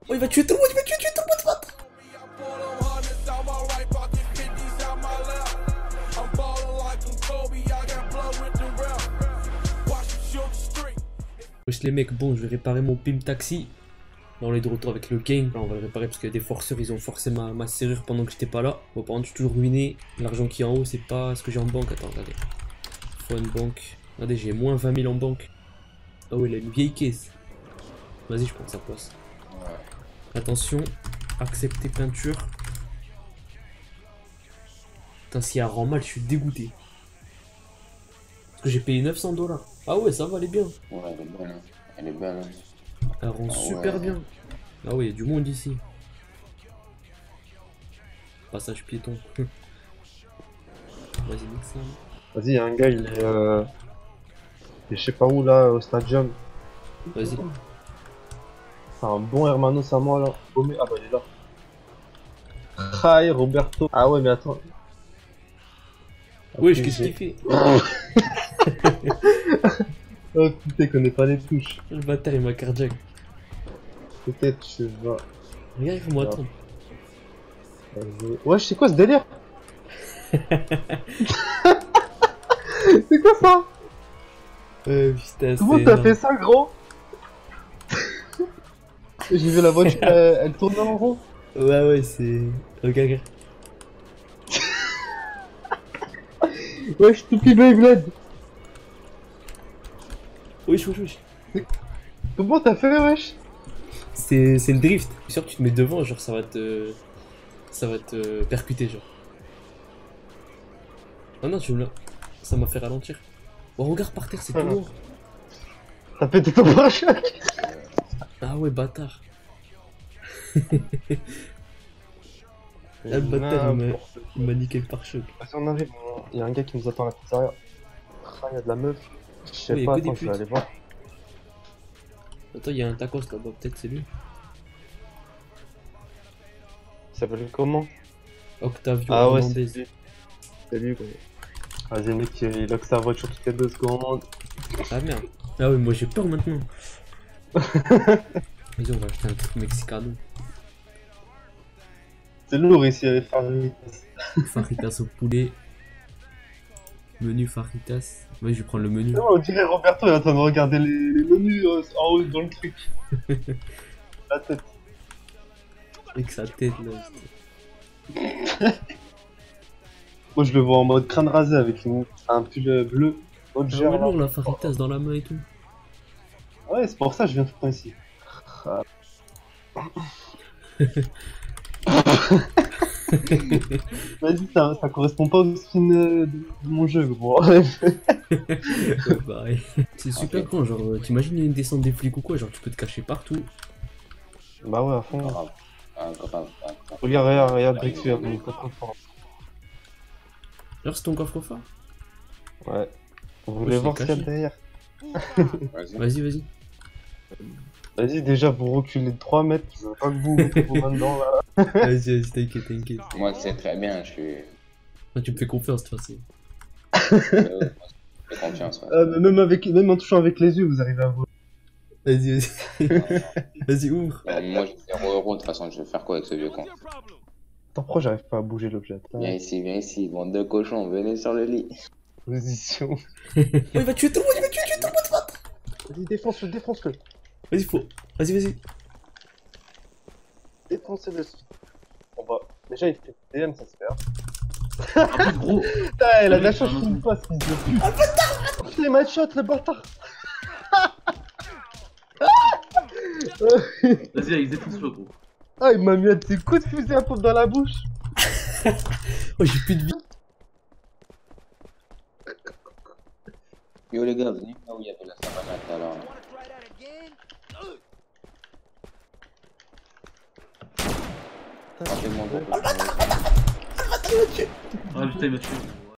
Oh, il va tuer tout le monde, il va tuer tout le monde, ce bâtard. Wesh les mecs, bon, je vais réparer mon PIM taxi. Là, on est de retour avec le gang. Là, on va le réparer parce qu'il y a des forceurs, ils ont forcé ma serrure pendant que j'étais pas là. Bon, par contre, je suis toujours ruiné. L'argent qui est en haut, c'est pas ce que j'ai en banque. Attends, regardez. Phone banque. Regardez, j'ai moins 20 000 en banque. Ah ouais, il a une vieille caisse. Vas-y, je prends sa place. Attention, accepter peinture. Putain, si elle rend mal, je suis dégoûté. Parce que j'ai payé 900 $. Ah ouais, ça va, elle est bien. Ouais, elle est bonne, hein. Elle est belle. Hein. Elle rend super bien. Ah ouais, il y a du monde ici. Passage piéton. Vas-y, nique ça. Vas-y, y'a un gars, il est je sais pas où là, au stadium. Vas-y. C'est un bon Hermanos à moi là. Oh, mais... Ah bah il est là. Hi Roberto. Ah ouais, mais attends. Wesh, qu'est-ce qu'il fait? Oh putain, il connaît pas les touches. Le bâtard, il m'a cardiaque. Peut-être, je sais pas. Regarde, il faut m'attendre. Ouais, c'est quoi ce délire? C'est quoi ça? Putain, comment t'as fait ça, gros? J'ai vu la voiture, elle tourne en rond. Ouais, c'est... Regarde. Wesh, Toupie Beyblade. Wesh. Comment t'as fait, wesh? C'est le drift. Je suis sûr que tu te mets devant, genre ça va te percuter, genre. Ah non, tu me l'as. Ça m'a fait ralentir. Oh, regarde par terre, c'est tout lourd. T'as pété ton pare-choc. Ah ouais, bâtard. Là, le bâtard, il m'a niqué le pare-choc. Vas-y, on arrive, il y a un gars qui nous attend à la pizzeria. Ah, il y a de la meuf. Je sais Oui, pas, attends, je vais aller voir. Attends, il y a un tacos là-bas, peut-être c'est lui. Il s'appelle comment? Octavio Ah ouais, Hernandez. c'est lui, quoi. Vas-y, mec, il lock sa voiture toutes les 2 secondes. Ah merde. Ah oui, moi j'ai peur maintenant. Vas-y, on va acheter un truc mexicano. C'est lourd ici avec Faritas. Fajitas au poulet. Menu fajitas. Ouais, je vais prendre le menu. Non, on dirait Roberto, il est en train de regarder les menus en haut dans le truc. La tête. Avec sa tête là. Moi je le vois en mode crâne rasé avec un pull bleu. Autre Ah genre, ouais, lourd la fajitas dans la main et tout. ouais, c'est pour ça que je viens tout le temps ici. Vas-y, ça correspond pas au skin de mon jeu, gros. Ouais, pareil. C'est super grand, genre, t'imagines une descente des flics ou quoi, genre tu peux te cacher partout. Bah ouais, à fond. Regarde, Regarde, Brixu, il mon coffre fort. Genre c'est ton coffre-fort? Ouais. Vous voulez voir ce qu'il y a derrière? Vas-y. Vas-y, déjà, vous reculez de 3 mètres, je veux pas que vous mettez vos mains dedans là. Vas-y, t'inquiète. moi, c'est très bien, je suis. Toi, tu me fais confiance, de toute façon. Fais confiance, ouais. Mais même en touchant avec les yeux, vous arrivez à voir. Vas-y. Vas-y, ouvre. Moi, j'ai 0 €, de toute façon, je vais faire quoi avec ce vieux con? Attends, pourquoi j'arrive pas à bouger l'objet? Viens ici, bande de cochons, venez sur le lit. Position. Oh, il va tuer tout le monde, ce bâtard. Vas-y, défonce-le. Vas-y. Défoncez-le. On va. Déjà, il fait DM, ça se fait. En plus, gros. Putain, il a de la chance qu'il me passe, fils de pute. Ah, le bâtard! Il m'a shot, le bâtard! Vas-y, Alex, défonce-le, gros. Ah, il m'a mis un petit coup de fusil à pompe dans la bouche. Oh, j'ai plus de vie. Yo les gars, venez là où il y avait la savane tout à l'heure. Rappelez-moi. Ah putain, il m'a tué.